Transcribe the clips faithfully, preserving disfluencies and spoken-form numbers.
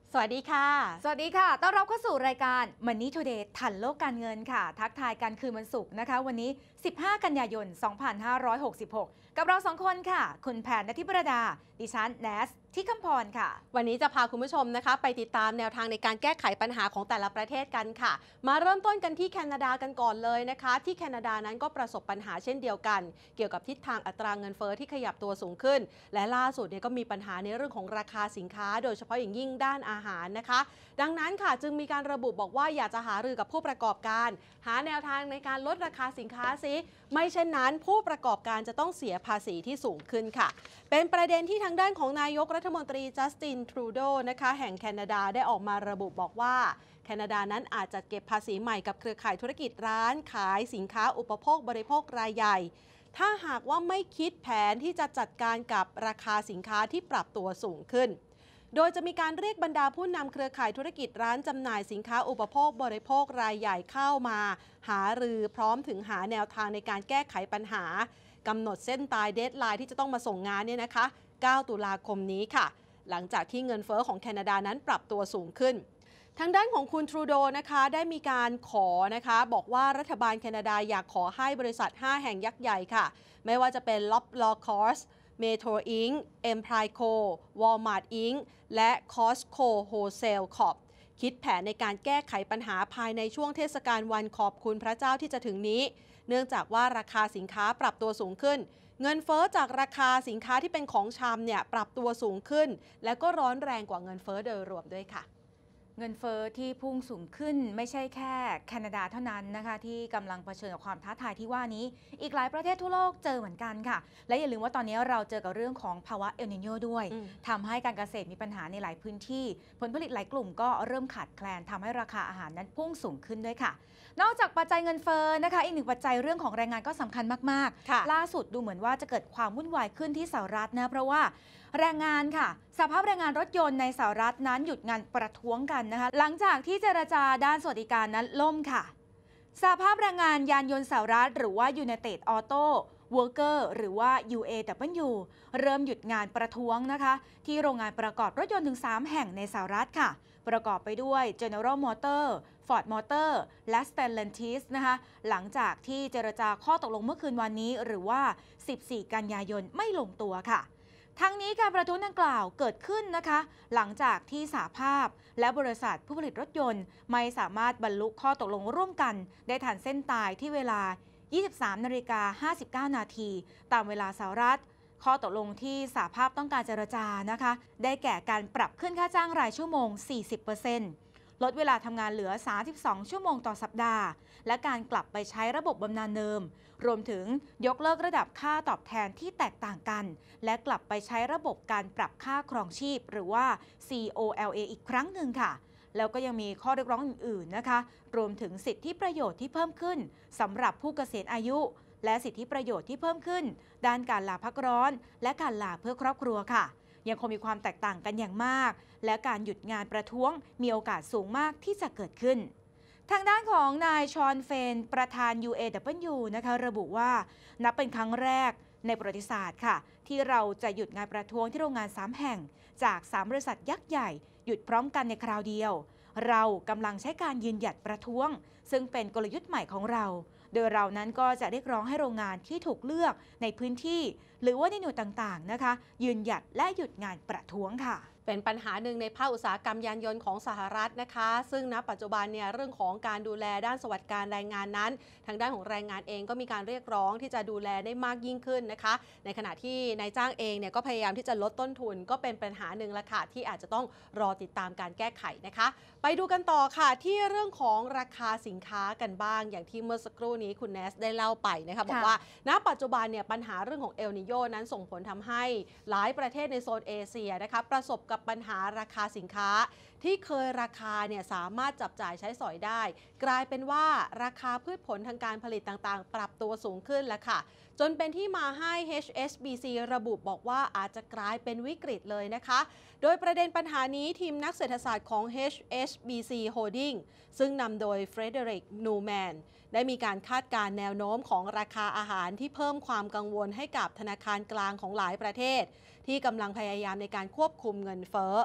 สวัสดีค่ะสวัสดีค่ะต้อนรับเข้าสู่รายการ Money Today ทันโลกการเงินค่ะทักทายกันคืนวันศุกร์นะคะวันนี้สิบห้ากันยายนสองพันห้าร้อยหกสิบหกกับเราสองคนค่ะคุณแพนณทิประดาดิฉันแนสที่คำพรค่ะวันนี้จะพาคุณผู้ชมนะคะไปติดตามแนวทางในการแก้ไขปัญหาของแต่ละประเทศกันค่ะมาเริ่มต้นกันที่แคนาดากันก่อนเลยนะคะที่แคนาดานั้นก็ประสบปัญหาเช่นเดียวกันเกี่ยวกับทิศทางอัตราเงินเฟ้อที่ขยับตัวสูงขึ้นและล่าสุดเนี่ยก็มีปัญหาในเรื่องของราคาสินค้าโดยเฉพาะอย่างยิ่งด้านอาหารนะคะดังนั้นค่ะจึงมีการระบุบอกว่าอยากจะหารือกับผู้ประกอบการหาแนวทางในการลดราคาสินค้าซิไม่เช่นนั้นผู้ประกอบการจะต้องเสียภาษีที่สูงขึ้นค่ะเป็นประเด็นที่ทางด้านของนายกรัฐมนตรีจัสตินทรูโดนะคะแห่งแคนาดาได้ออกมาระบุบอกว่าแคนาดานั้นอาจจะเก็บภาษีใหม่กับเครือข่ายธุรกิจร้านขายสินค้าอุปโภคบริโภครายใหญ่ถ้าหากว่าไม่คิดแผนที่จะจัดการกับราคาสินค้าที่ปรับตัวสูงขึ้นโดยจะมีการเรียกบรรดาผู้นำเครือข่ายธุรกิจร้านจำหน่ายสินค้าอุปโภคบริโภครายใหญ่เข้ามาหารือพร้อมถึงหาแนวทางในการแก้ไขปัญหากำหนดเส้นตายเดดไลน์ที่จะต้องมาส่งงานเนี่ยนะคะเก้าตุลาคมนี้ค่ะหลังจากที่เงินเฟ้อของแคนาดานั้นปรับตัวสูงขึ้นทางด้านของคุณทรูโดนะคะได้มีการขอนะคะบอกว่ารัฐบาลแคนาดาอยากขอให้บริษัทห้าแห่งยักษ์ใหญ่ค่ะไม่ว่าจะเป็น Loblaw Corp Metro อิงค์ Emprico Walmart อิงค์ และ Costco Wholesale Corp คิดแผนในการแก้ไขปัญหาภายในช่วงเทศกาลวันขอบคุณพระเจ้าที่จะถึงนี้เนื่องจากว่าราคาสินค้าปรับตัวสูงขึ้นเงินเฟ้อจากราคาสินค้าที่เป็นของชำเนี่ยปรับตัวสูงขึ้นและก็ร้อนแรงกว่าเงินเฟ้อโดยรวมด้วยค่ะเงินเฟ้อที่พุ่งสูงขึ้นไม่ใช่แค่แคนาดาเท่านั้นนะคะที่กำลังเผชิญกับความท้าทายที่ว่านี้อีกหลายประเทศทั่วโลกเจอเหมือนกันค่ะและอย่าลืมว่าตอนนี้เราเจอกับเรื่องของภาวะเอลนิโญด้วยทำให้การเกษตรมีปัญหาในหลายพื้นที่ผลผลิตหลายกลุ่มก็เริ่มขาดแคลนทำให้ราคาอาหารนั้นพุ่งสูงขึ้นด้วยค่ะนอกจากปัจจัยเงินเฟ้อนะคะอีกหนึ่งปัจจัยเรื่องของแรงงานก็สำคัญมากๆล่าสุดดูเหมือนว่าจะเกิดความวุ่นวายขึ้นที่สหรัฐนะเพราะว่าแรงงานค่ะสภาพแรงงานรถยนต์ในสหรัฐนั้นหยุดงานประท้วงกันนะคะหลังจากที่เจรจาด้านสวัสดิการนั้นล่มค่ะสภาพแรงงานยานยนต์สหรัฐหรือว่า United Auto Worker หรือว่า ยู เอ ดับเบิลยู เริ่มหยุดงานประท้วงนะคะที่โรงงานประกอบรถยนต์ถึงสามแห่งในสหรัฐค่ะประกอบไปด้วย General Motors Ford Motor และ Stellantis นะคะหลังจากที่เจรจาข้อตกลงเมื่อคืนวันนี้หรือว่าสิบสี่กันยายนไม่ลงตัวค่ะทั้งนี้การประท้วงดังกล่าวเกิดขึ้นนะคะหลังจากที่สหภาพและบริษัทผู้ผลิตรถยนต์ไม่สามารถบรรลุข้อตกลงร่วมกันได้ทันเส้นตายที่เวลา ยี่สิบสามนาฬิกาห้าสิบเก้านาทีตามเวลาสหรัฐข้อตกลงที่สหภาพต้องการเจรจานะคะได้แก่การปรับขึ้นค่าจ้างรายชั่วโมง สี่สิบเปอร์เซ็นต์ ลดเวลาทำงานเหลือสามสิบสองชั่วโมงต่อสัปดาห์และการกลับไปใช้ระบบบำนาญเดิมรวมถึงยกเลิกระดับค่าตอบแทนที่แตกต่างกันและกลับไปใช้ระบบการปรับค่าครองชีพหรือว่า ซี โอ แอล เอ อีกครั้งหนึ่งค่ะแล้วก็ยังมีข้อเรียกร้องอื่นๆนะคะรวมถึงสิทธิประโยชน์ที่เพิ่มขึ้นสำหรับผู้เกษียณอายุและสิทธิประโยชน์ที่เพิ่มขึ้นด้านการลาพักร้อนและการลาเพื่อครอบครัวค่ะยังคงมีความแตกต่างกันอย่างมากและการหยุดงานประท้วงมีโอกาสสูงมากที่จะเกิดขึ้นทางด้านของนายชอนเฟนประธาน ยู เอ ดับเบิลยู นะคะระบุว่านับเป็นครั้งแรกในประวัติศาสตร์ค่ะที่เราจะหยุดงานประท้วงที่โรงงานสามแห่งจากสามบริษัทยักษ์ใหญ่หยุดพร้อมกันในคราวเดียวเรากำลังใช้การยืนหยัดประท้วงซึ่งเป็นกลยุทธ์ใหม่ของเราโดยเรานั้นก็จะเรียกร้องให้โรงงานที่ถูกเลือกในพื้นที่หรือว่าในหน่วยต่างๆนะคะยืนหยัดและหยุดงานประท้วงค่ะเป็นปัญหาหนึ่งในภาคอุตสาหกรรมยานยนต์ของสหรัฐนะคะซึ่งณปัจจุบันเนี่ยเรื่องของการดูแลด้านสวัสดิการแรงงานนั้นทางด้านของแรงงานเองก็มีการเรียกร้องที่จะดูแลได้มากยิ่งขึ้นนะคะในขณะที่นายจ้างเองเนี่ยก็พยายามที่จะลดต้นทุนก็เป็นปัญหาหนึ่งละค่ะที่อาจจะต้องรอติดตามการแก้ไขนะคะไปดูกันต่อค่ะที่เรื่องของราคาสินค้ากันบ้างอย่างที่เมื่อสักครู่นี้คุณเนสได้เล่าไปนะคะบอกว่าณปัจจุบันเนี่ยปัญหาเรื่องของเอลนิโญนั้นส่งผลทำให้หลายประเทศในโซนเอเชียนะคะประสบกับปัญหาราคาสินค้าที่เคยราคาเนี่ยสามารถจับจ่ายใช้สอยได้กลายเป็นว่าราคาพืชผลทางการผลิตต่างๆปรับตัวสูงขึ้นแล้วค่ะจนเป็นที่มาให้ เอช เอส บี ซี ระบุบอกว่าอาจจะกลายเป็นวิกฤตเลยนะคะโดยประเด็นปัญหานี้ทีมนักเศรษฐศาสตร์ของ เอช เอส บี ซี Holding ซึ่งนำโดยเฟรเดริก นูแมนได้มีการคาดการณ์แนวโน้มของราคาอาหารที่เพิ่มความกังวลให้กับธนาคารกลางของหลายประเทศที่กำลังพยายามในการควบคุมเงินเฟ้อ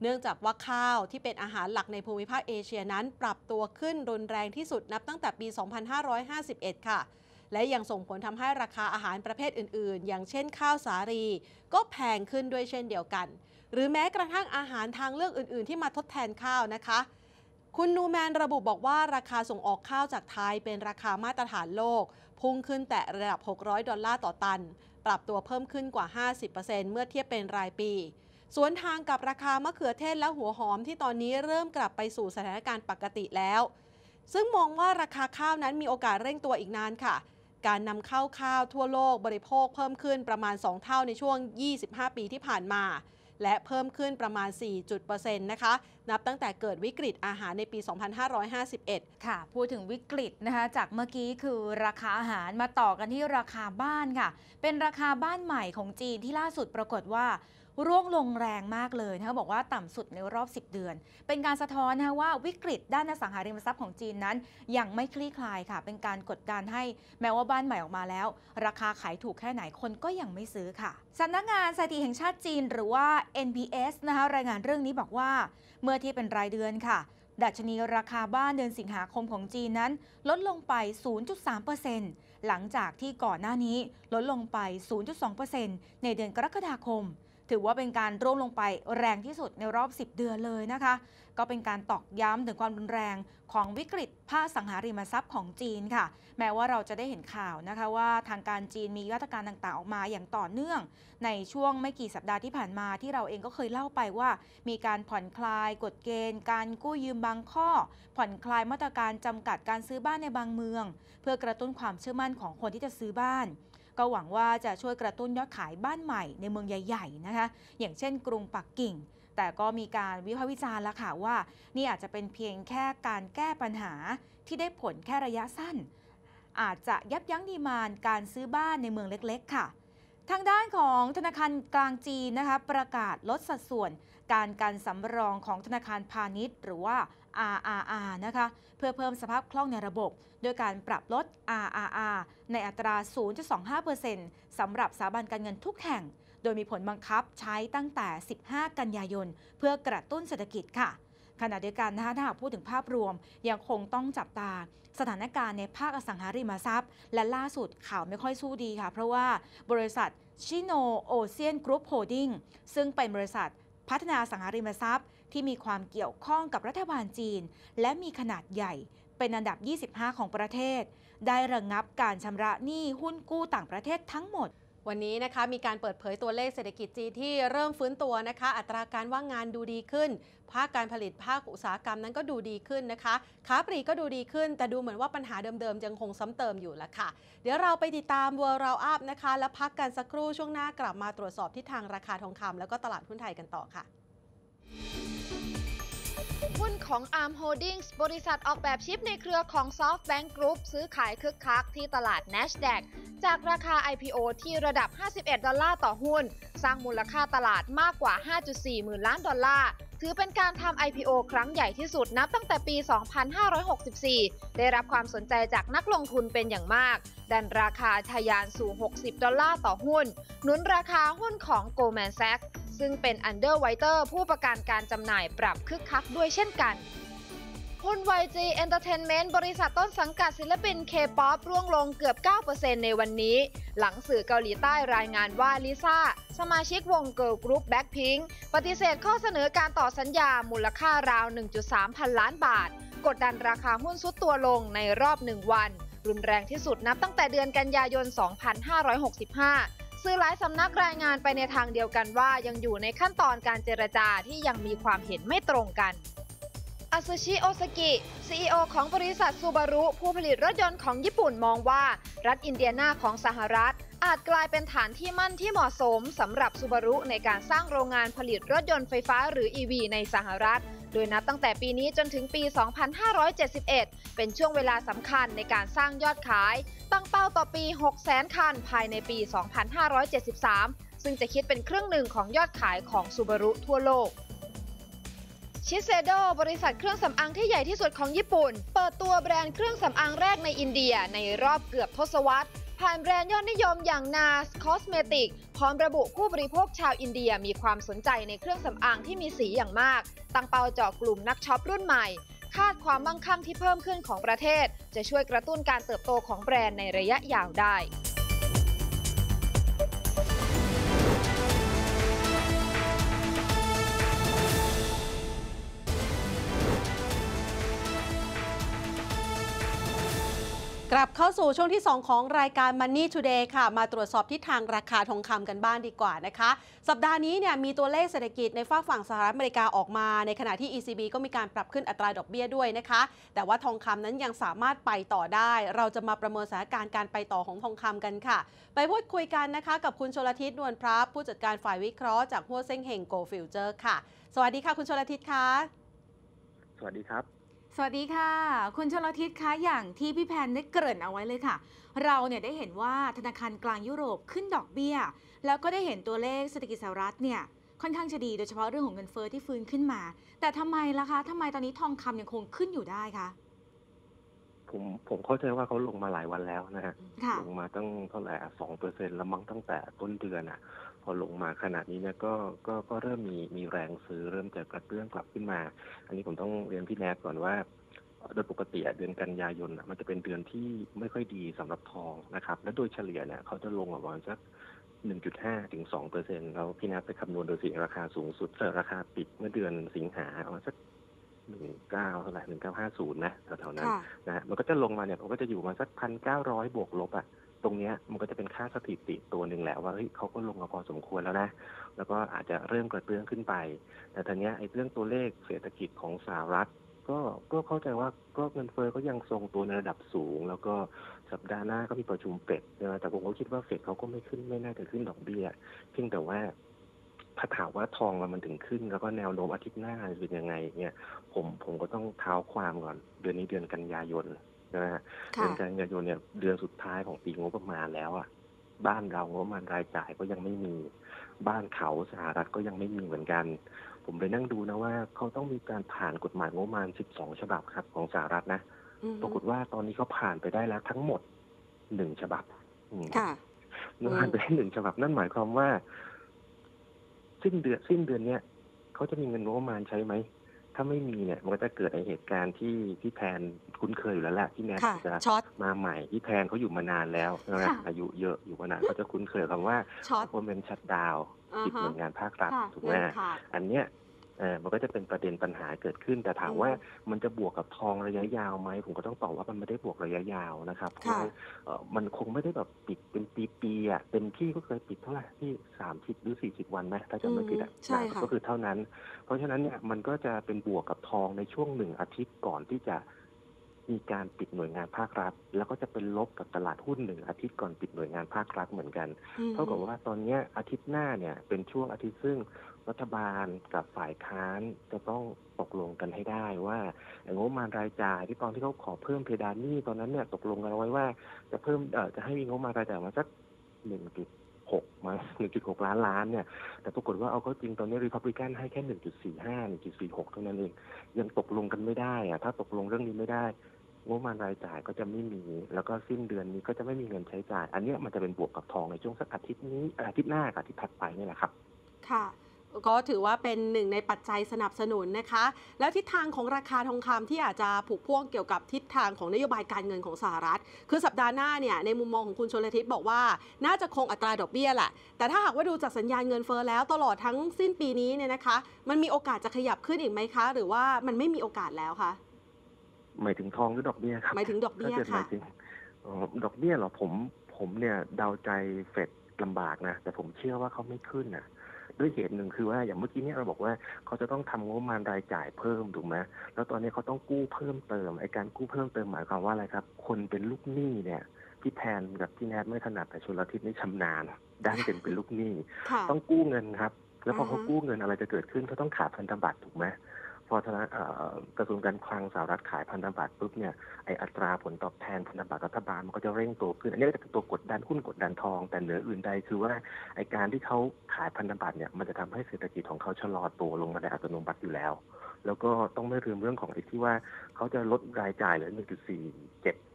เนื่องจากว่าข้าวที่เป็นอาหารหลักในภูมิภาคเอเชียนั้นปรับตัวขึ้นรุนแรงที่สุดนับตั้งแต่ปี สองพันห้าร้อยห้าสิบเอ็ด ค่ะและยังส่งผลทำให้ราคาอาหารประเภทอื่นๆอย่างเช่นข้าวสาลีก็แพงขึ้นด้วยเช่นเดียวกันหรือแม้กระทั่งอาหารทางเลือกอื่นๆที่มาทดแทนข้าวนะคะคุณนูแมนระบุบอกว่าราคาส่งออกข้าวจากไทยเป็นราคามาตรฐานโลกพุ่งขึ้นแต่ระดับหกร้อยดอลลาร์ต่อตันปรับตัวเพิ่มขึ้นกว่า ห้าสิบเปอร์เซ็นต์ เมื่อเทียบเป็นรายปีสวนทางกับราคามะเขือเทศและหัวหอมที่ตอนนี้เริ่มกลับไปสู่สถานการณ์ปกติแล้วซึ่งมองว่าราคาข้าวนั้นมีโอกาสเร่งตัวอีกนานค่ะการนำเข้าข้าวทั่วโลกบริโภคเพิ่มขึ้นประมาณสองเท่าในช่วงยี่สิบห้าปีที่ผ่านมาและเพิ่มขึ้นประมาณ สี่จุดเปอร์เซ็นต์ นะคะนับตั้งแต่เกิดวิกฤตอาหารในปี สองพันห้าร้อยห้าสิบเอ็ดค่ะพูดถึงวิกฤตนะคะจากเมื่อกี้คือราคาอาหารมาต่อกันที่ราคาบ้านค่ะเป็นราคาบ้านใหม่ของจีนที่ล่าสุดปรากฏว่าร่วงลงแรงมากเลยนะคะบอกว่าต่ำสุดในรอบสิบเดือนเป็นการสะท้อนนะคะว่าวิกฤตด้านอสังหาริมทรัพย์ของจีนนั้นยังไม่คลี่คลายค่ะเป็นการกดดันให้แม้ว่าบ้านใหม่ออกมาแล้วราคาขายถูกแค่ไหนคนก็ยังไม่ซื้อค่ะสำนักงานสถิติแห่งชาติจีนหรือว่า เอ็น พี เอส นะคะรายงานเรื่องนี้บอกว่าเมื่อที่เป็นรายเดือนค่ะดัชนีราคาบ้านเดือนสิงหาคมของจีนนั้นลดลงไป ศูนย์จุดสามเปอร์เซ็นต์ หลังจากที่ก่อนหน้านี้ลดลงไป ศูนย์จุดสองเปอร์เซ็นต์ ในเดือนกรกฎาคมถือว่าเป็นการร่วงลงไปแรงที่สุดในรอบสิบเดือนเลยนะคะก็เป็นการตอกย้ำถึงความรุนแรงของวิกฤตภาคสังหาริมทรัพย์ของจีนค่ะแม้ว่าเราจะได้เห็นข่าวนะคะว่าทางการจีนมีมาตรการต่างๆออกมาอย่างต่อเนื่องในช่วงไม่กี่สัปดาห์ที่ผ่านมาที่เราเองก็เคยเล่าไปว่ามีการผ่อนคลายกฎเกณฑ์การกู้ยืมบางข้อผ่อนคลายมาตรการจำกัดการซื้อบ้านในบางเมืองเพื่อกระตุ้นความเชื่อมั่นของคนที่จะซื้อบ้านก็หวังว่าจะช่วยกระตุ้นยอดขายบ้านใหม่ในเมืองใหญ่ๆนะคะอย่างเช่นกรุงปักกิ่งแต่ก็มีการวิพากษ์วิจารณ์แล้วค่ะว่านี่อาจจะเป็นเพียงแค่การแก้ปัญหาที่ได้ผลแค่ระยะสั้นอาจจะยับยั้งดีมานด์การซื้อบ้านในเมืองเล็กๆค่ะทางด้านของธนาคารกลางจีนนะคะประกาศลดสัดส่วนการกันสำรองของธนาคารพาณิชย์หรือว่า อาร์ อาร์ อาร์ นะคะเพื่อเพิ่มสภาพคล่องในระบบโดยการปรับลด อาร์ อาร์ อาร์ ในอัตรา ศูนย์จุดสองห้าเปอร์เซ็นต์ สำหรับสถาบันการเงินทุกแห่งโดยมีผลบังคับใช้ตั้งแต่ สิบห้า กันยายนเพื่อกระตุ้นเศรษฐกิจค่ะขณะเดียวกันนะคะถ้าหากพูดถึงภาพรวมยังคงต้องจับตาสถานการณ์ในภาคอสังหาริมทรัพย์และล่าสุดข่าวไม่ค่อยสู้ดีค่ะเพราะว่าบริษัทชิโนโอเชียนกรุ๊ปโฮลดิ้งซึ่งเป็นบริษัทพัฒนาอสังหาริมทรัพย์ที่มีความเกี่ยวข้องกับรัฐบาลจีนและมีขนาดใหญ่เป็นอันดับยี่สิบห้าของประเทศได้ระงับการชำระหนี้หุ้นกู้ต่างประเทศทั้งหมดวันนี้นะคะมีการเปิดเผยตัวเลขเศรษฐกิจจีนที่เริ่มฟื้นตัวนะคะอัตราการว่างงานดูดีขึ้นภาคการผลิตภาคอุตสาหกรรมนั้นก็ดูดีขึ้นนะคะค้าปลีกก็ดูดีขึ้นแต่ดูเหมือนว่าปัญหาเดิมๆยังคงซ้ำเติมอยู่ละค่ะเดี๋ยวเราไปติดตาม World Roundup นะคะแล้วพักกันสักครู่ช่วงหน้ากลับมาตรวจสอบทิศทางราคาทองคำแล้วก็ตลาดหุ้นไทยกันต่อค่ะหุ้นของ อาร์ม Holdings บริษัทออกแบบชิปในเครือของ SoftBank Group ซื้อขายคึกคักที่ตลาด NASDAQ จากราคา ไอ พี โอ ที่ระดับห้าสิบเอ็ดดอลลาร์ต่อหุ้นสร้างมูลค่าตลาดมากกว่า ห้าจุดสี่ หมื่นล้านดอลลาร์ถือเป็นการทำ ไอ พี โอ ครั้งใหญ่ที่สุดนับตั้งแต่ปี สองพันห้าร้อยหกสิบสี่ ได้รับความสนใจจากนักลงทุนเป็นอย่างมากดันราคาทะยานสู่หกสิบดอลลาร์ต่อหุ้นหนุนราคาหุ้นของ Goldman Sachs ซึ่งเป็น Underwriter ผู้ประกันการจำหน่ายปรับคึกคักด้วยเช่นกันหุ้น วาย จี Entertainment บริษัทต้นสังกัดศิลปิน K-pop ร่วงลงเกือบ เก้าเปอร์เซ็นต์ ในวันนี้หลังสื่อเกาหลีใต้รายงานว่าลิซ่าสมาชิกวง Girl Group Blackpink ปฏิเสธข้อเสนอการต่อสัญญามูลค่าราว หนึ่งจุดสาม พันล้านบาทกดดันราคาหุ้นซุดตัวลงในรอบหนึ่งวันรุนแรงที่สุดนับตั้งแต่เดือนกันยายน สองพันห้าร้อยหกสิบห้าสื่อหลายสำนักรายงานไปในทางเดียวกันว่ายังอยู่ในขั้นตอนการเจรจาที่ยังมีความเห็นไม่ตรงกันอาซุชิ โอซากิ ซี อี โอ ของบริษัทซูบารุผู้ผลิตรถยนต์ของญี่ปุ่นมองว่ารัฐอินเดียนาของสหรัฐอาจกลายเป็นฐานที่มั่นที่เหมาะสมสำหรับซูบารุในการสร้างโรงงานผลิตรถยนต์ไฟฟ้าหรือ อี วี ในสหรัฐโดยนับตั้งแต่ปีนี้จนถึงปี สองพันห้าร้อยเจ็ดสิบเอ็ด เป็นช่วงเวลาสำคัญในการสร้างยอดขายตั้งเป้าต่อปี หกแสน คันภายในปี สองพันห้าร้อยเจ็ดสิบสาม ซึ่งจะคิดเป็นครึ่งหนึ่งของยอดขายของซูบารุทั่วโลกชิเซโดบริษัทเครื่องสำอางที่ใหญ่ที่สุดของญี่ปุ่นเปิดตัวแบรนด์เครื่องสำอางแรกในอินเดียในรอบเกือบทศวรรษภผ่านแบรนด์ยอดนิยมอย่าง เอ็น เอ เอส Cosmetic พร้อมระบุผู้บริโภคชาวอินเดียมีความสนใจในเครื่องสำอางที่มีสีอย่างมาก ตั้งเป้าเจาะกลุ่มนักช็อปรุ่นใหม่ คาดความมั่งคั่งที่เพิ่มขึ้นของประเทศจะช่วยกระตุ้นการเติบโตของแบรนด์ในระยะยาวได้กลับเข้าสู่ช่วงที่ สอง ของรายการ Money Today ค่ะมาตรวจสอบทิศทางราคาทองคำกันบ้างดีกว่านะคะสัปดาห์นี้เนี่ยมีตัวเลขเศรษฐกิจในฝากฝั่งสหรัฐอเมริกาออกมาในขณะที่ อี ซี บี ก็มีการปรับขึ้นอัตราดอกเบี้ยด้วยนะคะแต่ว่าทองคำนั้นยังสามารถไปต่อได้เราจะมาประเมินสถานการณ์การไปต่อของทองคำกันค่ะไปพูดคุยกันนะคะกับคุณชลทิศนวลพระผู้จัดการฝ่ายวิเคราะห์จากหัวเซ้งเฮงโกลด์ฟิวเจอร์ค่ะสวัสดีค่ะคุณชลทิศค่ะสวัสดีครับสวัสดีค่ะคุณชลทิศคะอย่างที่พี่แพนได้เกริ่นเอาไว้เลยค่ะเราเนี่ยได้เห็นว่าธนาคารกลางยุโรปขึ้นดอกเบี้ยแล้วก็ได้เห็นตัวเลขเศรษฐกิจสหรัฐเนี่ยค่อนข้างจะดีโดยเฉพาะเรื่องของเงินเฟ้อที่ฟื้นขึ้นมาแต่ทำไมล่ะคะทำไมตอนนี้ทองคำยังคงขึ้นอยู่ได้คะผมผมเข้าใจว่าเขาลงมาหลายวันแล้วนะฮะลงมาตั้งเท่าไหร่สองเปอร์เซ็นต์แล้วมั้งตั้งแต่ต้นเดือนอ่ะพอลงมาขนาดนี้เนี่ยก็ก็ก็เริ่มมีมีแรงซื้อเริ่มจะกระเตื้องกลับขึ้นมาอันนี้ผมต้องเรียนพี่แนทก่อนว่าโดยปกติเดือนกันยายนมันจะเป็นเดือนที่ไม่ค่อยดีสำหรับทองนะครับและโดยเฉลี่ยเนี่ยเขาจะลงประมาณสัก หนึ่งจุดห้า ถึง สองเปอร์เซ็นต์ แล้วพี่แนทไปคำนวณโดยสิราคาสูงสุดเออราคาปิดเมื่อเดือนสิงหาประมาณสักหนึ่งเก้าเท่าไหร่หนึ่งเก้าห้าศูนย์นะแถวๆนั้นนะฮะมันก็จะลงมาเนี่ยมันก็จะอยู่มาสักพันเก้าร้อยบวกลบอ่ะตรงเนี้ยมันก็จะเป็นค่าสถิติตัวหนึ่งแหละว่าเฮ้ยเขาก็ลงมาพอสมควรแล้วนะแล้วก็อาจจะเริ่มกระเตื้องขึ้นไปแต่ทีเนี้ยไอ้เรื่องตัวเลขเศรษฐกิจของสหรัฐก็ก็เข้าใจว่าก็เงินเฟ้อก็ยังทรงตัวในระดับสูงแล้วก็สัปดาห์หน้าก็มีประชุมเฟดนะแต่ผมก็คิดว่าเฟดเขาก็ไม่ขึ้นไม่น่าจะขึ้นดอกเบี้ยเพียงแต่ว่าถ้าถามว่าทองมันถึงขึ้นแล้วก็แนวโน้มอาทิตย์หน้าจะเป็นยังไงเนี่ยผมผมก็ต้องเท้าความก่อนเดือนนี้เดือนกันยายนนะฮะเดือนกันยายนเนี่ยเดือนสุดท้ายของปีงบประมาณแล้วอ่ะบ้านเรางบประมาณรายจ่ายก็ยังไม่มีบ้านเขาสหรัฐก็ยังไม่มีเหมือนกันผมไปนั่งดูนะว่าเขาต้องมีการผ่านกฎหมายงบประมาณสิบสองฉบับครับของสหรัฐนะปรากฏว่าตอนนี้เขาผ่านไปได้แล้วทั้งหมดหนึ่งฉบับค่ะผ่านไปได้หนึ่งฉบับนั่นหมายความว่าสิ้นเดือนสิ้นเดือนเนี้ยเขาจะมีเงินงบประมาณใช้ไหมถ้าไม่มีเนี่ยมันก็จะเกิดไอเหตุการณ์ที่พี่แพนคุ้นเคยอยู่แล้วแหละที่แนทจะมาใหม่พี่แพนเขาอยู่มานานแล้วนะอายุเยอะอยู่มานานเขาจะคุ้นเคยคำว่าพอเป็นชัตดาวน์ปิดหน่วยงานภาครัฐถูกไหมอันเนี้ยเออมันก็จะเป็นประเด็นปัญหาเกิดขึ้นแต่ถามว่ามันจะบวกกับทองระยะยาวไหมผมก็ต้องตอบว่ามันไม่ได้บวกระยะยาวนะครับเพราะมันคงไม่ได้แบบปิดเป็นปีๆอ่ะเต็มที่ก็เคยปิดเท่าไหร่ที่สามสิบหรือสี่สิบวันไหมถ้าจำไม่ผิดอ่ะก็คือเท่านั้นเพราะฉะนั้นเนี่ยมันก็จะเป็นบวกกับทองในช่วงหนึ่งอาทิตย์ก่อนที่จะมีการปิดหน่วยงานภาครัฐแล้วก็จะเป็นลบกับตลาดหุ้นหนึ่งอาทิตย์ก่อนปิดหน่วยงานภาครัฐเหมือนกันเท่ากับว่าตอนนี้อาทิตย์หน้าเนี่ยเป็นช่วงอาทิตย์ซึ่งรัฐบาลกับฝ่ายค้านจะต้องตกลงกันให้ได้ว่างบประมาณรายจ่ายที่ตอนที่เขาขอเพิ่มเพดานหนี้ตอนนั้นเนี่ยตกลงกันเอาไว้ว่าจะเพิ่มเอ่อจะให้มีงบประมาณรายจ่ายมาสัก หนึ่งจุดหก มา หนึ่งจุดหก ล้านล้านเนี่ยแต่ปรากฏว่าเอาเข้าจริงตอนนี้ Republican ให้แค่ หนึ่งจุดสี่ห้า หนึ่งจุดสี่หก เท่านั้นเองยังตกลงกันไม่ได้อะถ้าตกลงเรื่องนี้ไม่ได้งบประมาณรายจ่ายก็จะไม่มีแล้วก็สิ้นเดือนนี้ก็จะไม่มีเงินใช้จ่ายอันนี้มันจะเป็นบวกกับทองในช่วงสักอาทิตย์นี้อาทิตย์หน้ากับอาทิตย์ถัดไปนี่แหละครับค่ะก็ถือว่าเป็นหนึ่งในปัจจัยสนับสนุนนะคะแล้วทิศทางของราคาทองคำที่อาจจะผูกพ่วงเกี่ยวกับทิศทางของนโยบายการเงินของสหรัฐคือสัปดาห์หน้าเนี่ยในมุมมองของคุณชลทิศบอกว่าน่าจะคงอัตราดอกเบี้ยแหละแต่ถ้าหากว่าดูจากสัญญาณเงินเฟ้อแล้วตลอดทั้งสิ้นปีนี้เนี่ยนะคะมันมีโอกาสจะขยับขึ้นอีกไหมคะหรือว่ามันไม่มีโอกาสแล้วคะหมายถึงทองหรือดอกเบี้ยครับหมายถึงดอกเบี้ยค่ะดอกเบี้ยเหรอผมผมเนี่ยเดาใจเฟดลำบากนะแต่ผมเชื่อว่าเขาไม่ขึ้นนะด้วยเหตุหนึ่งคือว่าอย่างเมื่อกี้เนี่ยเราบอกว่าเขาจะต้องทำงบประมาณรายจ่ายเพิ่มถูกไหมแล้วตอนนี้เขาต้องกู้เพิ่มเติมไอ้การกู้เพิ่มเติมหมายความว่าอะไรครับคนเป็นลูกหนี้เนี่ยพี่แพนกับพี่แนทไม่ถนัดแต่ชลทิศนี่ชำนาญด้านเป็นเป็นลูกหนี้ต้องกู้เงินครับแล้วพอเขากู้เงินอะไรจะเกิดขึ้นเขาต้องขาดพันธบัตรถูกไหมพอธนากระทรวงการคลังสหรัฐขายพันธบัตรปุ๊บเนี่ยไออัตราผลตอบแทนพันธบัตรรัฐบาลมันก็จะเร่งตัวขึ้นอันนี้ก็จะเป็นตัวกดดันหุ้นกดดันทองแต่เหนืออื่นใดคือว่าไอการที่เขาขายพันธบัตรเนี่ยมันจะทำให้เศรษฐกิจของเขาชะลอตัวลงมาในอัตโนมัติอยู่แล้วแล้วก็ต้องไม่ลืมเรื่องของไอที่ว่าเขาจะลดรายจ่ายเหลือ หนึ่งจุดสี่เจ็ด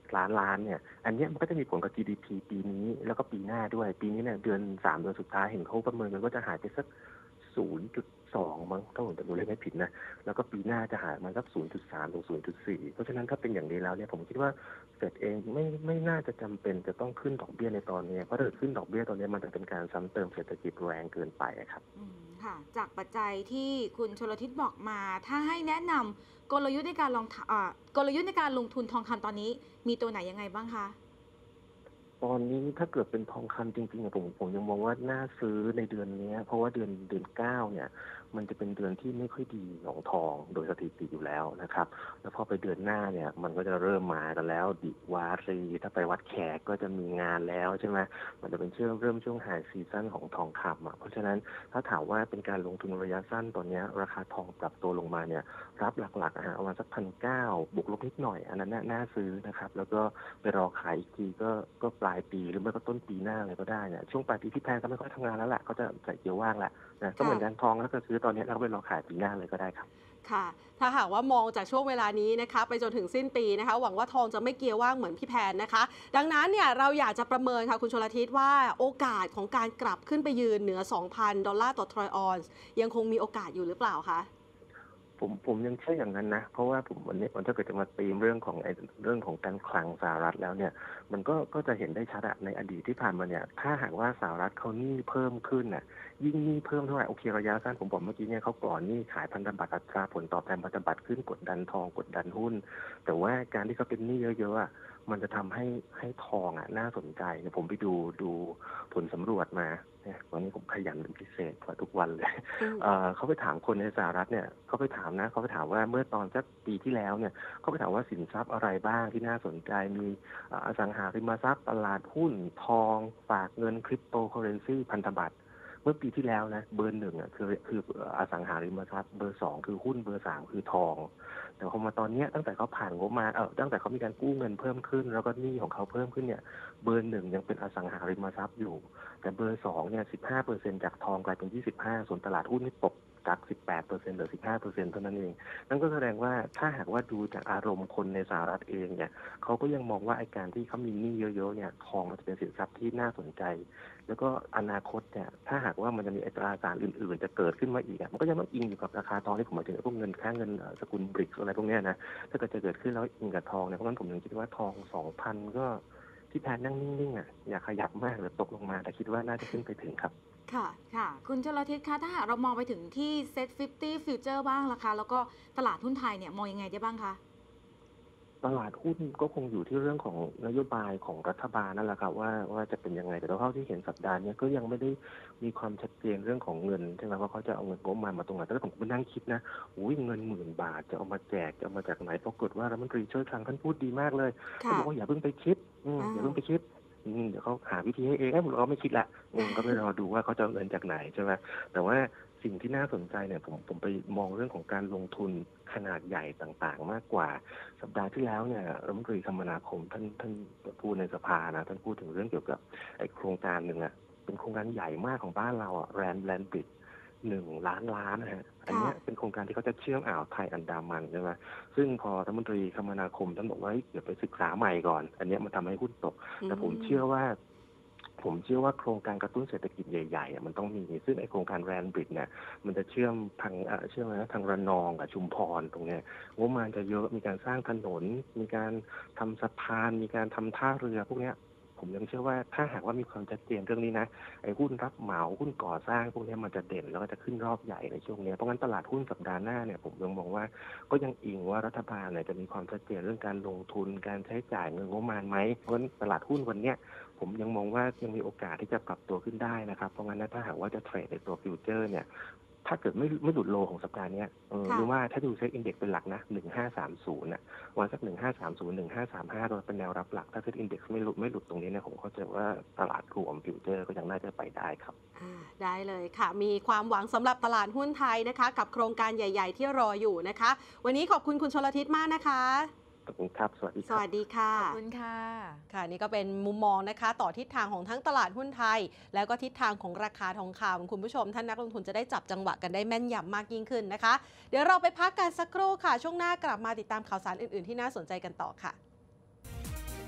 ล้านล้านเนี่ยอันนี้มันก็จะมีผลกับ จี ดี พี ปีนี้แล้วก็ปีหน้าด้วยปีนี้เนี่ยเดือนสามเดือนสุดท้ายเห็นเขาประเมินกันว่าจะหายไปสัก ศูนย์จุดสอง มั้งถ้าผมจำตัวเลขไม่ผิดนะแล้วก็ปีหน้าจะหายมาสัก ศูนย์จุดสาม ถึง ศูนย์จุดสี่ เพราะฉะนั้นถ้าเป็นอย่างนี้แล้วเนี่ยผมคิดว่าเฟดเองไม่ไม่น่าจะจำเป็นจะต้องขึ้นดอกเบี้ยในตอนนี้เพราะถ้าเกิดขึ้นดอกเบี้ยตอนนี้มันจะเป็นการซ้ำเติมเศรษฐกิจแรงเกินไปครับค่ะจากปัจจัยที่คุณชลทิศบอกมาถ้าให้แนะนำกลยุทธ์ในการลงอ่ากลยุทธ์ในการลงทุนทองคำตอนนี้มีตัวไหนยังไงบ้างคะตอนนี้ถ้าเกิดเป็นทองคำจริงๆผมผมยังมองว่าน่าซื้อในเดือนนี้เพราะว่าเดือนเดือนเก้าเนี่ยมันจะเป็นเดือนที่ไม่ค่อยดีของทองโดยสถิติอยู่แล้วนะครับแล้วพอไปเดือนหน้าเนี่ยมันก็จะเริ่มมากันแล้วดิวารีถ้าไปวัดแขกก็จะมีงานแล้วใช่ไหมมันจะเป็นช่วงเริ่มช่วงไฮซีซั่นของทองคำอ่ะเพราะฉะนั้นถ้าถามว่าเป็นการลงทุนระยะสั้นตอนนี้ราคาทองปรับตัวลงมาเนี่ยรับหลักๆนะฮะประมาณสักพันเก้าบวกลบนิดหน่อยอันนั้นน่าซื้อนะครับแล้วก็ไปรอขายอีกทีก็ก็ปลายปีหรือไม่ก็ต้นปีหน้าอะไรก็ได้เนี่ยช่วงปลายปีที่แพงก็ไม่ค่อยทำงานแล้วแหละก็จะใส่เกียร์ว่างแหละนะก็เหมือนกันทองแล้วก็ซื้อตอนนี้แล้วก็ไปรอขายปีหน้าเลยก็ได้ครับค่ะถ้าหากว่ามองจากช่วงเวลานี้นะคะไปจนถึงสิ้นปีนะคะหวังว่าทองจะไม่เกียร์ว่างเหมือนพี่แพนนะคะดังนั้นเนี่ยเราอยากจะประเมินค่ะคุณชลทิศว่าโอกาสของการกลับขึ้นไปยืนเหนือ สองพัน ดอลลาร์ต่อทรอยออนซ์ยังคงมีโอกาสอยู่หรือเปล่าคะผมผมยังเชื่ออย่างนั้นนะเพราะว่าผมวันนี้มันถ้าเกิดจะมาตีมเรื่องของไอ้เรื่องของการคลังสหรัฐแล้วเนี่ยมันก็ก็จะเห็นได้ชัดอะในอดีตที่ผ่านมาเนี่ยถ้าหากว่าสหรัฐเขาหนี้เพิ่มขึ้นน่ะยิ่งหนี้เพิ่มเท่าไหร่โอเคระยะสั้นผมบอกเมื่อกี้เนี่ยเขาก่อนหนี้ขายพันธบัตรอัตราผลตอบแทนพันธบัตรขึ้นกดดันทองกดดันหุ้นแต่ว่าการที่เขาเป็นหนี้เยอะๆอะมันจะทำให้ให้ทองอ่ะน่าสนใจเนี่ยผมไปดูดูผลสำรวจมาเนี่ยวันนี้ผมขยันเป็นพิเศษกว่าทุกวันเลย เอ่อเขาไปถามคนในสหรัฐเนี่ยเขาไปถามนะเขาไปถามว่าเมื่อตอนสักปีที่แล้วเนี่ยเขาไปถามว่าสินทรัพย์อะไรบ้างที่น่าสนใจมีอสังหาริมทรัพย์ตลาดหุ้นทองฝากเงินคริปโตเคอเรนซีพันธบัตรเมื่อปีที่แล้วนะเบอร์หนึ่งอ่ะคือคืออสังหาริมทรัพย์เบอร์สองคือหุ้นเบอร์สามคือทองแต่พอมาตอนนี้ตั้งแต่เขาผ่านงบมาเออตั้งแต่เขามีการกู้เงินเพิ่มขึ้นแล้วก็หนี้ของเขาเพิ่มขึ้นเนี่ยเบอร์หนึ่งยังเป็นอสังหาริมทรัพย์อยู่แต่เบอร์สองเนี่ยสิบห้าเปอร์เซ็นต์จากทองกลายเป็นยี่สิบห้าส่วนตลาดหุ้นนี่ตกจากสิบแปดเปอร์เซ็นต์เหลือสิบห้าเปอร์เซ็นต์เท่านั้นเองนั่นก็แสดงว่าถ้าหากว่าดูจากอารมณ์คนในสหรัฐเองเนี่ยเขาก็ยังมองว่าไอ้การที่เขามีหนี้เยอะๆเนี่ยทองมันจะเป็นสินทรัพย์ที่น่าสนใจแล้วก็อนาคตเนี่ยถ้าหากว่ามันจะมีอัตราสารอื่นๆจะเกิดขึ้นมาอีกมันก็ยังต้องอิงอยู่กับราคาทองที่ผมหมายถึงพวกเงินค่าเงินสกุลบริกอะไรพวกนี้นะถ้าเกิดจะเกิดขึ้นแล้วอิงกับทองเนี่ยเพราะฉะนั้นผมยังคิดว่าทอง สองพัน ก็ที่แพนนั่งนิ่งๆอ่ะอย่าขยับมากหรือตกลงมาแต่คิดว่าน่าจะขึ้นไปถึงครับค่ะค่ะคุณชลทิศคะถ้าหากเรามองไปถึงที่ เซ็ต ห้าสิบ Future บ้างล่ะคะแล้วก็ตลาดหุ้นไทยเนี่ยมองยังไงได้บ้างคะตลาดหุ้นก็คงอยู่ที่เรื่องของนโยบายของรัฐบาลนั่นแหละครับว่าว่าจะเป็นยังไงแต่เท่าที่เห็นสัปดาห์นี้ก็ยังไม่ได้มีความชัดเจนเรื่องของเงินใช่ไหมว่าเขาจะเอาเงินงบมามาตรงไหนแต่ผมก็นั่งคิดนะอุ้ยเงินหมื่นบาทจะเอามาแจกจะเอามาจากไหนปรากฏว่ารัฐมนตรีช่วยคลังท่านพูดดีมากเลยเขาบอกว่าอย่าเพิ่งไปคิดอย่าเพิ่งไปคิดเดี๋ยวเขาหาวิธีให้เองให้ผมเราไม่คิดละก็ไปรอดูว่าเขาจะเอาเงินจากไหนใช่ไหมแต่ว่าสิ่งที่น่าสนใจเนี่ยผมผมไปมองเรื่องของการลงทุนขนาดใหญ่ต่างๆมากกว่าสัปดาห์ที่แล้วเนี่ยรัฐมนตรีคมนาคมท่านท่านพูดในสภานะท่านพูดถึงเรื่องเกี่ยวกับไอ้โครงการหนึ่งอ่ะเป็นโครงการใหญ่มากของบ้านเราอ่ะแรนแลนบริดหนึ่งล้านล้านนะฮะอันนี้เป็นโครงการที่เขาจะเชื่อมอ่าวไทยอันดามันใช่ไหมซึ่งพอรัฐมนตรีคมนาคมท่านบอกว่าเดี๋ยวไปศึกษาใหม่ก่อนอันนี้มันทำให้หุ้นตกแต่ผมเชื่อว่าผมเชื่อว่าโครงการกระตุ้นเศรษฐกิจใหญ่ๆมันต้องมีซึ่งไอโครงการแรนบริดเนี่ยมันจะเชื่อมทางเชื่อมนะทางระนองกับชุมพรตรงเนี้ยงบประมาณจะเยอะมีการสร้างถนนมีการทำสะพานมีการทำท่าเรือพวกเนี้ยผมยังเชื่อว่าถ้าหากว่ามีความชัดเจนเรื่องนี้นะไอ้หุ้นรับเหมาหุ้นก่อสร้างพวกนี้มันจะเด่นแล้วก็จะขึ้นรอบใหญ่ในช่วงนี้เพราะงั้นตลาดหุ้นสัปดาห์หน้าเนี่ยผมยังมองว่าก็ยังอิงว่ารัฐบาลเนี่ยจะมีความชัดเจนเรื่องการลงทุนการใช้จ่ายเงินงบประมาณไหมเพราะงั้นตลาดหุ้นวันเนี้ยผมยังมองว่ายังมีโอกาสที่จะปรับตัวขึ้นได้นะครับเพราะงั้นถ้าหากว่าจะเทรดในตัวฟิวเจอร์เนี่ยถ้าเกิดไม่ไม่หลุดโลของสัปดาห์นี้เออหรือว่าถ้าดูเซ็ตอินเด็กซ์เป็นหลักนะหนึ่งห้าสามศูนย์น่ะวันสักหนึ่งห้าสามศูนย์หนึ่งห้าสามห้าตัวเป็นแนวรับหลักถ้าเซ็ตอินเด็กซ์ไม่หลุดไม่หลุดตรงนี้เนี่ยผมเข้าใจว่าตลาดรวมฟิวเจอร์ก็ยังน่าจะไปได้ครับได้เลยค่ะมีความหวังสำหรับตลาดหุ้นไทยนะคะกับโครงการใหญ่ๆที่รออยู่นะคะวันนี้ขอบคุณคุณชลทิศมากนะคะขอบคุณครับสวัสดีครับสวัสดีค่ะขอบคุณค่ะค่ะนี่ก็เป็นมุมมองนะคะต่อทิศทางของทั้งตลาดหุ้นไทยแล้วก็ทิศทางของราคาทองคำคุณผู้ชมท่านนักลงทุนจะได้จับจังหวะกันได้แม่นยำมากยิ่งขึ้นนะคะเดี๋ยวเราไปพักกันสักครู่ค่ะช่วงหน้ากลับมาติดตามข่าวสารอื่นๆที่น่าสนใจกันต่อค่ะ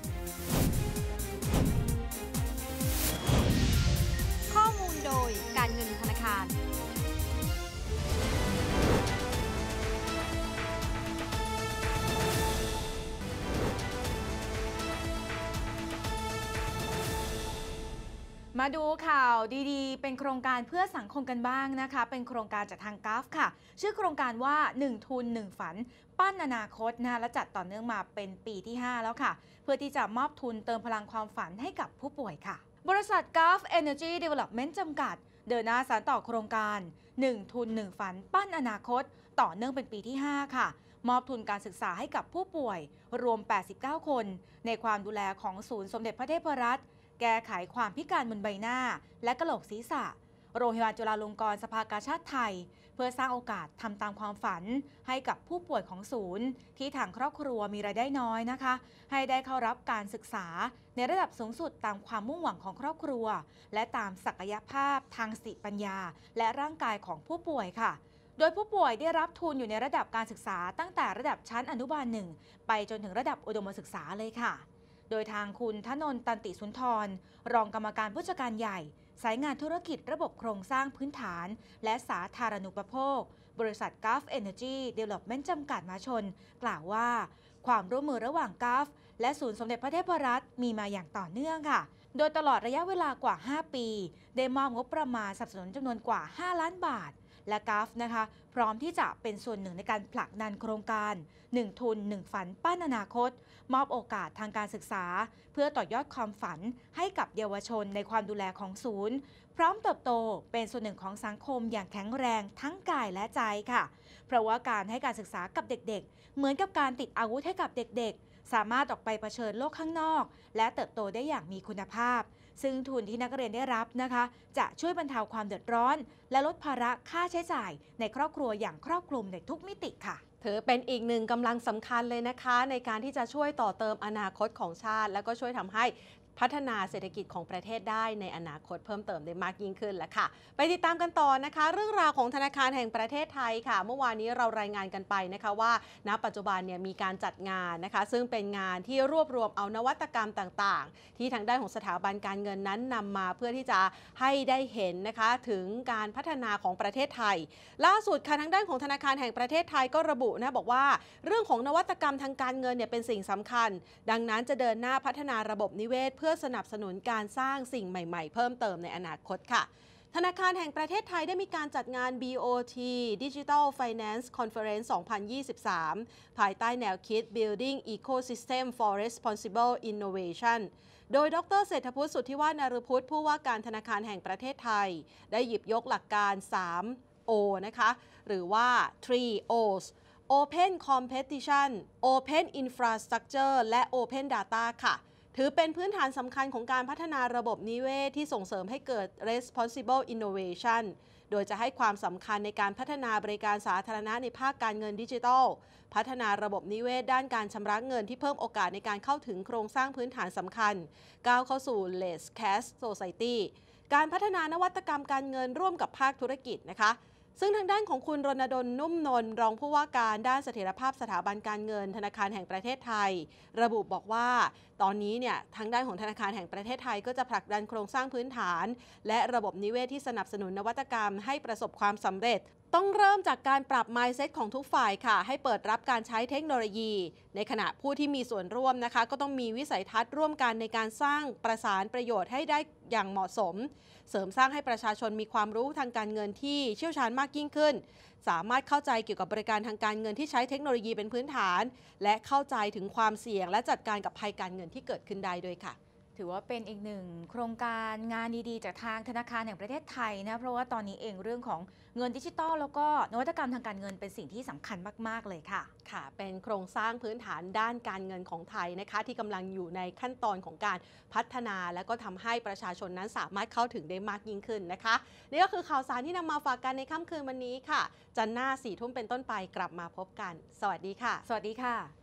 มาดูข่าวดีๆเป็นโครงการเพื่อสังคมกันบ้างนะคะเป็นโครงการจากทาง จี เอ เอฟ ค่ะชื่อโครงการว่าหนึ่งทุนหนึ่งฝันปั้นอนาคตนะและจัดต่อเนื่องมาเป็นปีที่ห้าแล้วค่ะเพื่อที่จะมอบทุนเติมพลังความฝันให้กับผู้ป่วยค่ะบริษัท จี เอ เอฟ Energy Development จำกัดเดินหน้าสานต่อโครงการหนึ่งทุนหนึ่งฝันปั้นอนาคตต่อเนื่องเป็นปีที่ห้าค่ะมอบทุนการศึกษาให้กับผู้ป่วยรวมแปดสิบเก้าคนในความดูแลของศูนย์สมเด็จพระเทพรัตน์แก้ไขความพิการบนใบหน้าและกะโหลกศีรษะโรงพยาบาลจุฬาลงกรณ์สภากาชาดไทยเพื่อสร้างโอกาสทำตามความฝันให้กับผู้ป่วยของศูนย์ที่ทางครอบครัวมีรายได้น้อยนะคะให้ได้เข้ารับการศึกษาในระดับสูงสุดตามความมุ่งหวังของครอบครัวและตามศักยภาพทางสติปัญญาและร่างกายของผู้ป่วยค่ะโดยผู้ป่วยได้รับทุนอยู่ในระดับการศึกษาตั้งแต่ระดับชั้นอนุบาลหนึ่งไปจนถึงระดับอุดมศึกษาเลยค่ะโดยทางคุณธนนท์ตันติสุนทรรองกรรมการผู้จัดการใหญ่สายงานธุรกิจระบบโครงสร้างพื้นฐานและสาธารณูปโภคบริษัท จี เอ เอฟ Energy Development จำกัดมหาชนกล่าวว่าความร่วมมือระหว่าง จี เอ เอฟ และศูนย์สมเด็จพระเทพรัตน์มีมาอย่างต่อเนื่องค่ะโดยตลอดระยะเวลากว่าห้าปีได้มอบงบประมาณสนับสนุนจำนวนกว่าห้าล้านบาทและ จี เอ เอฟ นะคะพร้อมที่จะเป็นส่วนหนึ่งในการผลักดันโครงการหนึ่งทุนหนึ่งฝันปั้นอนาคตมอบโอกาสทางการศึกษาเพื่อต่อยอดความฝันให้กับเยาวชนในความดูแลของศูนย์พร้อมเติบโตเป็นส่วนหนึ่งของสังคมอย่างแข็งแรงทั้งกายและใจค่ะเพราะว่าการให้การศึกษากับเด็กๆเหมือนกับการติดอาวุธให้กับเด็กๆสามารถออกไปเผชิญโลกข้างนอกและเติบโตได้อย่างมีคุณภาพซึ่งทุนที่นักเรียนได้รับนะคะจะช่วยบรรเทาความเดือดร้อนและลดภาระค่าใช้จ่ายในครอบครัวอย่างครอบคลุมในทุกมิติค่ะถือเป็นอีกหนึ่งกำลังสำคัญเลยนะคะในการที่จะช่วยต่อเติมอนาคตของชาติแล้วก็ช่วยทำให้พัฒนาเศรษฐกิจของประเทศได้ในอนาคตเพิ่มเติมได้มากยิ่งขึ้นแล้วค่ะไปติดตามกันต่อนะคะเรื่องราวของธนาคารแห่งประเทศไทยค่ะเมื่อวานนี้เรารายงานกันไปนะคะว่าณปัจจุบันเนี่ยมีการจัดงานนะคะซึ่งเป็นงานที่รวบรวมเอานวัตกรรมต่างๆที่ทางด้านของสถาบันการเงินนั้นนำมาเพื่อที่จะให้ได้เห็นนะคะถึงการพัฒนาของประเทศไทยล่าสุดค่ะทางด้านของธนาคารแห่งประเทศไทยก็ระบุนะบอกว่าเรื่องของนวัตกรรมทางการเงินเนี่ยเป็นสิ่งสำคัญดังนั้นจะเดินหน้าพัฒนาระบบนิเวศเพื่อสนับสนุนการสร้างสิ่งใหม่ๆเพิ่มเติมในอนาคตค่ะธนาคารแห่งประเทศไทยได้มีการจัดงาน บี โอ ที Digital Finance Conference สองพันยี่สิบสาม ภายใต้แนวคิด Building Ecosystem for Responsible Innovation โดยดร.เศรษฐพุทธ สุทธิวาฒ นฤพุทธผู้ว่าการธนาคารแห่งประเทศไทยได้หยิบยกหลักการ สาม โอ นะคะหรือว่า three O's Open Competition Open Infrastructure และ Open Data ค่ะถือเป็นพื้นฐานสำคัญของการพัฒนาระบบนิเวศที่ส่งเสริมให้เกิด responsible innovation โดยจะให้ความสำคัญในการพัฒนาบริการสาธารณะในภาคการเงินดิจิทัลพัฒนาระบบนิเวศด้านการชำระเงินที่เพิ่มโอกาสในการเข้าถึงโครงสร้างพื้นฐานสำคัญก้าวเข้าสู่ less cash society การพัฒนานวัตกรรมการเงินร่วมกับภาคธุรกิจนะคะซึ่งทางด้านของคุณรณดลนุ่มนนท์รองผู้ว่าการด้านเสถียรภาพสถาบันการเงินธนาคารแห่งประเทศไทยระบุบอกว่าตอนนี้เนี่ยทางด้านของธนาคารแห่งประเทศไทยก็จะผลักดันโครงสร้างพื้นฐานและระบบนิเวศที่สนับสนุนนวัตกรรมให้ประสบความสำเร็จต้องเริ่มจากการปรับ mindset ของทุกฝ่ายค่ะให้เปิดรับการใช้เทคโนโลยีในขณะผู้ที่มีส่วนร่วมนะคะก็ต้องมีวิสัยทัศน์ร่วมกันในการสร้างประสานประโยชน์ให้ได้อย่างเหมาะสมเสริมสร้างให้ประชาชนมีความรู้ทางการเงินที่เชี่ยวชาญมากยิ่งขึ้นสามารถเข้าใจเกี่ยวกับบริการทางการเงินที่ใช้เทคโนโลยีเป็นพื้นฐานและเข้าใจถึงความเสี่ยงและจัดการกับภัยการเงินที่เกิดขึ้นได้ด้วยค่ะถือว่าเป็นอีกหนึ่งโครงการงานดีๆจากทางธนาคารแห่งประเทศไทยนะเพราะว่าตอนนี้เองเรื่องของเงินดิจิตอลแล้วก็นวัตกรรมทางการเงินเป็นสิ่งที่สำคัญมากๆเลยค่ะค่ะเป็นโครงสร้างพื้นฐานด้านการเงินของไทยนะคะที่กำลังอยู่ในขั้นตอนของการพัฒนาและก็ทำให้ประชาชนนั้นสามารถเข้าถึงได้มากยิ่งขึ้นนะคะนี่ก็คือข่าวสารที่นำมาฝากกันในค่ำคืนวันนี้ค่ะจันทร์หน้าสี่ทุ่มเป็นต้นไปกลับมาพบกันสวัสดีค่ะสวัสดีค่ะ